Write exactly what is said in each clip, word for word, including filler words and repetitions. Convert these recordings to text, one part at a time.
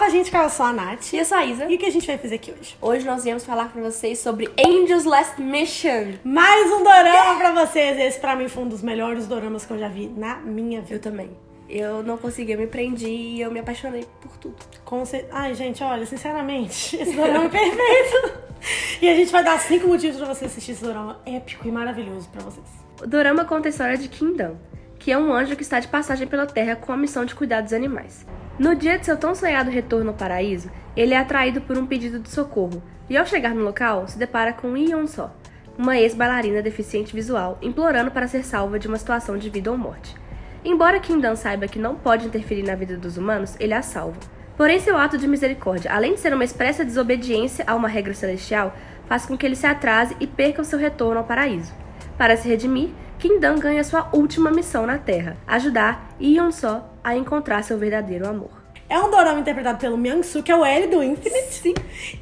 Fala, gente, que eu sou a Nath. E eu sou a Isa. E o que a gente vai fazer aqui hoje? Hoje nós viemos falar pra vocês sobre Angel's Last Mission. Mais um dorama pra vocês. Esse pra mim foi um dos melhores doramas que eu já vi na minha vida. Eu também. Eu não consegui, eu me prendi e eu me apaixonei por tudo. Com cer... Ai, gente, olha, sinceramente, esse dorama é perfeito. E a gente vai dar cinco motivos pra você assistir esse dorama épico e maravilhoso pra vocês. O dorama conta a história de Kim Dan, que é um anjo que está de passagem pela Terra com a missão de cuidar dos animais. No dia de seu tão sonhado retorno ao paraíso, ele é atraído por um pedido de socorro, e ao chegar no local, se depara com Yeon Seo, uma ex-bailarina deficiente visual, implorando para ser salva de uma situação de vida ou morte. Embora Kim Dan saiba que não pode interferir na vida dos humanos, ele a salva. Porém, seu ato de misericórdia, além de ser uma expressa desobediência a uma regra celestial, faz com que ele se atrase e perca o seu retorno ao paraíso. Para se redimir, Kim Dan ganha sua última missão na Terra, ajudar Yeon Seo a encontrar seu verdadeiro amor. É um dorama interpretado pelo Myung-soo, que é o L do Infinite. Sim.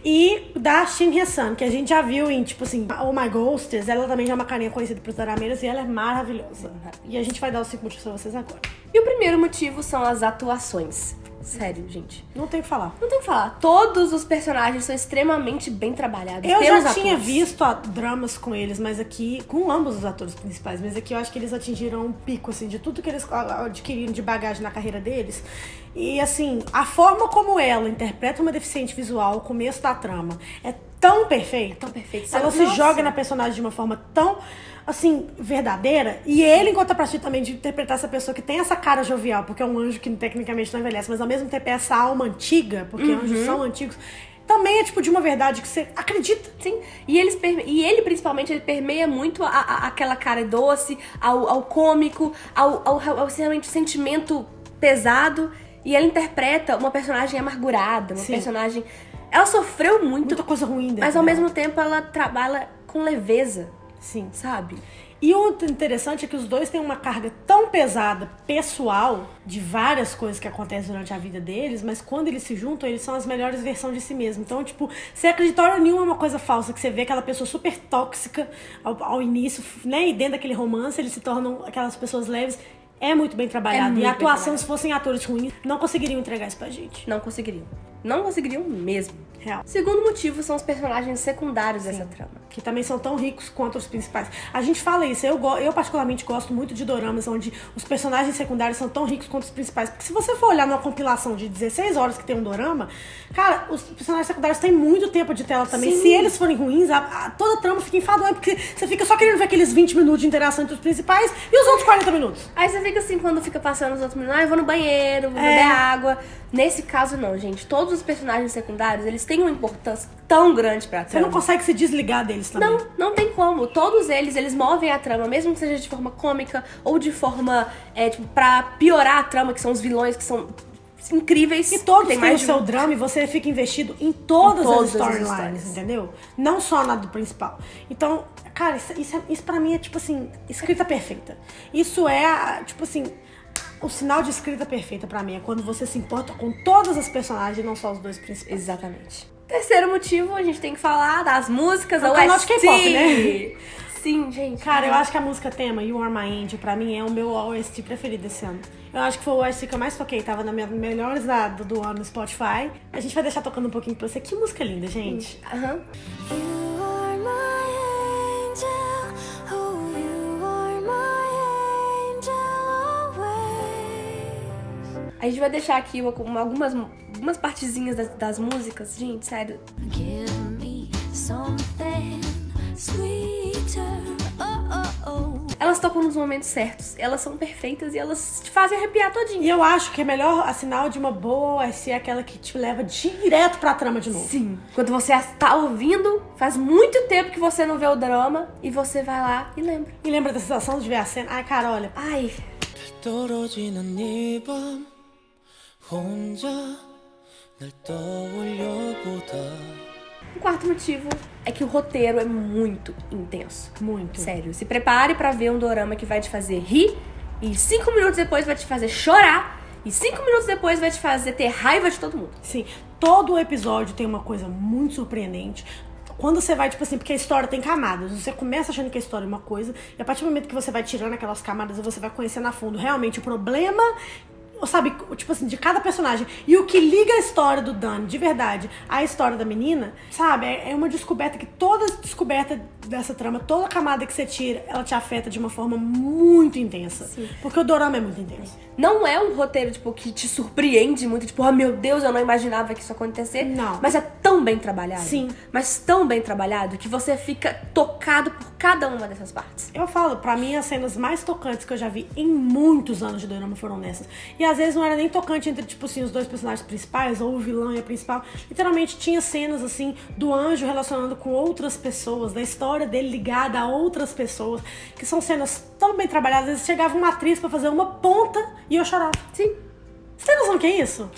E da Shin Hye-sun, que a gente já viu em, tipo assim, Oh My Ghosters. Ela também já é uma carinha conhecida pros dorameiros e ela é maravilhosa. E a gente vai dar os cinco motivos pra vocês agora. E o primeiro motivo são as atuações. Sério, gente. Não tem o que falar. Não tem o que falar. Todos os personagens são extremamente bem trabalhados. Eu já atores. tinha visto a, dramas com eles, mas aqui, com ambos os atores principais, mas aqui eu acho que eles atingiram um pico, assim, de tudo que eles adquiriram de bagagem na carreira deles. E, assim, a forma como ela interpreta uma deficiente visual, o começo da trama, é tão perfeito. É tão perfeito. Ela Nossa. se joga na personagem de uma forma tão, assim, verdadeira. E ele, enquanto a partir também de interpretar essa pessoa que tem essa cara jovial, porque é um anjo que tecnicamente não envelhece, mas ao mesmo tempo é essa alma antiga, porque Uhum. anjos são antigos. Também é tipo de uma verdade que você acredita. Sim, e, eles perme... e ele principalmente, ele permeia muito a, a, aquela cara doce, ao, ao cômico, ao, ao, ao, ao realmente sentimento pesado. E ela interpreta uma personagem amargurada, uma Sim. personagem... Ela sofreu muito, Muita coisa ruim dentro mas ao dela. mesmo tempo ela trabalha com leveza, Sim. sabe? E o interessante é que os dois têm uma carga tão pesada, pessoal, de várias coisas que acontecem durante a vida deles, mas quando eles se juntam, eles são as melhores versões de si mesmos. Então, tipo, você acredita hora nenhuma é uma coisa falsa, que você vê aquela pessoa super tóxica ao, ao início, né? E dentro daquele romance, eles se tornam aquelas pessoas leves. É muito bem trabalhado. É muito e a bem atuação, trabalhado. se fossem atores ruins, não conseguiriam entregar isso pra gente. Não conseguiriam. Não conseguiriam mesmo. Real. Segundo motivo são os personagens secundários dessa trama. Que também são tão ricos quanto os principais. A gente fala isso, eu, go- eu particularmente gosto muito de doramas onde os personagens secundários são tão ricos quanto os principais. Porque se você for olhar numa compilação de dezesseis horas que tem um dorama, cara, os personagens secundários têm muito tempo de tela também. Sim. Se eles forem ruins, a, a- toda a trama fica enfadonha, porque você fica só querendo ver aqueles vinte minutos de interação entre os principais e os outros quarenta minutos. Aí você fica assim, quando fica passando os outros minutos, ah, eu vou no banheiro, vou É. beber água. Nesse caso, não, gente. Todos os personagens secundários, eles têm uma importância tão grande pra Você trama. não consegue se desligar deles também. Não, não tem como. Todos eles, eles movem a trama, mesmo que seja de forma cômica ou de forma, é, tipo, pra piorar a trama, que são os vilões, que são incríveis. E todos Tem têm o mais de seu um. drama e você fica investido em todas, Em todas as as storylines, histórias. entendeu? Não só na do principal. Então, cara, isso, isso, é- isso pra mim é, tipo assim, escrita perfeita. Isso é, a- tipo assim, o sinal de escrita perfeita pra mim. É quando você se importa com todas as personagens, não só os dois principais. Exatamente. Terceiro motivo, a gente tem que falar das músicas, É um a canal O S de T. K-pop, né? Sim, gente. Cara, eu acho que a música tema, You Are My Angel, pra mim é o meu O S T preferido desse ano. Eu acho que foi o O S T que eu mais toquei, tava na minha melhores da, do, do ano no Spotify. A gente vai deixar tocando um pouquinho pra você. Que música linda, gente. Aham. You are my angel, oh, you are my angel always. A gente vai deixar aqui uma- uma- algumas, algumas partezinhas das, das músicas. Gente, sério. Give me something sweeter, oh, oh, oh. Elas tocam nos momentos certos. Elas são perfeitas e elas te fazem arrepiar todinho. E eu acho que é melhor a sinal de uma boa O S T é aquela que te leva direto pra trama de novo. Sim. Quando você tá ouvindo, faz muito tempo que você não vê o drama e você vai lá e lembra. E lembra da sensação de ver a cena? Ai, cara, olha. Ai, 떨어지는 이 밤 혼자 날 떠올려보다 o quarto motivo é que o roteiro é muito intenso. Muito. Sério, se prepare pra ver um dorama que vai te fazer rir e cinco minutos depois vai te fazer chorar e cinco minutos depois vai te fazer ter raiva de todo mundo. Sim, todo o episódio tem uma coisa muito surpreendente. Quando você vai, tipo assim, porque a história tem camadas. Você começa achando que a história é uma coisa, e a partir do momento que você vai tirando aquelas camadas, você vai conhecendo a fundo realmente o problema sabe, tipo assim, de cada personagem. E o que liga a história do Dan, de verdade, à história da menina, sabe, é uma descoberta que toda descoberta dessa trama, toda camada que você tira, ela te afeta de uma forma muito intensa. Sim. Porque o dorama é muito intenso. Não é um roteiro, tipo, que te surpreende muito, tipo, oh meu Deus, eu não imaginava que isso ia acontecer. Não. Mas é tão bem trabalhado. Sim. Mas tão bem trabalhado que você fica tocado por cada uma dessas partes. Eu falo, pra mim, as cenas mais tocantes que eu já vi em muitos anos de dorama foram nessas. E às vezes não era nem tocante entre, tipo assim, os dois personagens principais, ou o vilão e a principal. Literalmente tinha cenas, assim, do anjo relacionando com outras pessoas, da história dele ligada a outras pessoas, que são cenas tão bem trabalhadas. Às vezes chegava uma atriz pra fazer uma ponta e eu chorava. Sim. Você tem noção do que é isso?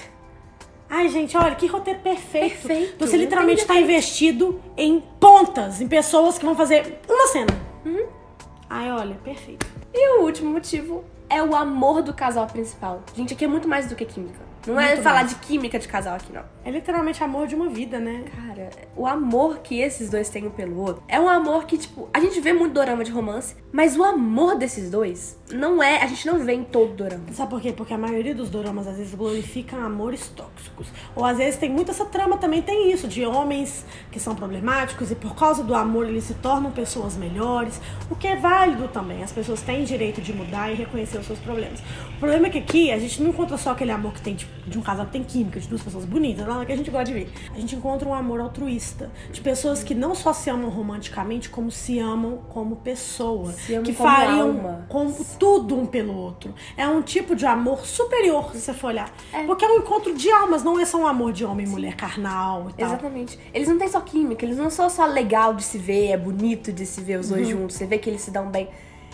Ai, gente, olha, que roteiro perfeito. Perfeito. Você literalmente tá investido em pontas, em pessoas que vão fazer uma cena. Uhum. Ai, olha, perfeito. E o último motivo é o amor do casal principal. Gente, aqui é muito mais do que química. Não Muito é falar mais. de química de casal aqui, não. É literalmente amor de uma vida, né? Cara, o amor que esses dois têm um pelo outro é um amor que, tipo, a gente vê muito dorama de romance, mas o amor desses dois não é, a gente não vê em todo dorama. Sabe por quê? Porque a maioria dos doramas às vezes glorificam amores tóxicos. Ou às vezes tem muito essa trama também, tem isso, de homens que são problemáticos e por causa do amor eles se tornam pessoas melhores, o que é válido também. As pessoas têm direito de mudar e reconhecer os seus problemas. O problema é que aqui a gente não encontra só aquele amor que tem, tipo, de um casal que tem química, de duas pessoas bonitas, nada que a gente gosta de ver. A gente encontra um amor altruísta, de pessoas que não só se amam romanticamente, como se amam como pessoa. Se amam que como fariam alma. como tudo um pelo outro. É um tipo de amor superior, se você for olhar. É. Porque é um encontro de almas, não é só um amor de homem e mulher carnal e tal. Exatamente. Eles não têm só química, eles não são só legal de se ver, é bonito de se ver os dois juntos, você vê que eles se dão bem.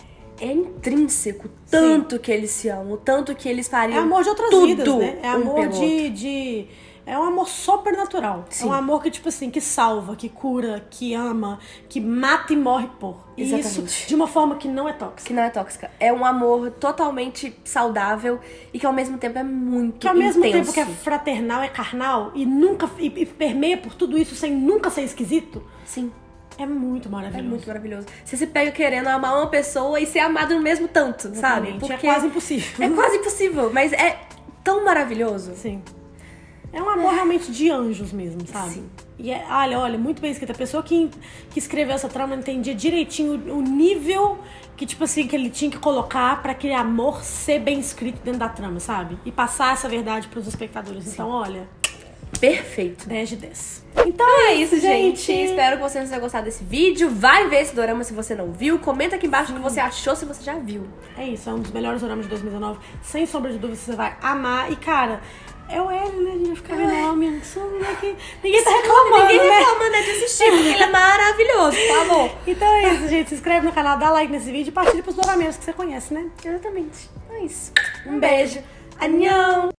É intrínseco, tanto que eles se amam, tanto que eles É fariam amor de outras tudo vidas, né? É um amor pelo de, outro. de... É um amor sobrenatural. Sim. É um amor que, tipo assim, que salva, que cura, que ama, que mata e morre por. E Exatamente. isso de uma forma que não é tóxica. Que não é tóxica. É um amor totalmente saudável e que ao mesmo tempo é muito Que ao mesmo intenso. tempo que é fraternal, é carnal e nunca e, e permeia por tudo isso sem nunca ser esquisito. Sim, É muito é maravilhoso. muito maravilhoso. Você se pega querendo amar uma pessoa e ser amado no mesmo tanto, sabe? Exatamente. É quase impossível. É quase impossível, mas é tão maravilhoso. Sim. É um amor realmente de anjos mesmo, sabe? Sim. E é, olha, olha, muito bem escrita. A pessoa que, que escreveu essa trama entendia direitinho o nível que, tipo assim, que ele tinha que colocar pra aquele amor ser bem escrito dentro da trama, sabe? E passar essa verdade pros espectadores. Então, olha, Perfeito. dez de dez. Então é isso, gente. Espero que vocês tenham gostado desse vídeo. Vai ver esse dorama se você não viu. Comenta aqui embaixo o que você achou se você já viu. É isso, é um dos melhores doramas de dois mil e dezenove. Sem sombra de dúvida, você vai amar. E, cara, é o L, né? A gente vai ficar vendo homem. Ninguém, ninguém tá reclamando, Ninguém né? reclama, né, de assistir, porque ele é maravilhoso, por favor. Então é isso, gente. Se inscreve no canal, dá like nesse vídeo e partilha pros dorameiros que você conhece, né? Exatamente. É isso. Um beijo. Annyeong!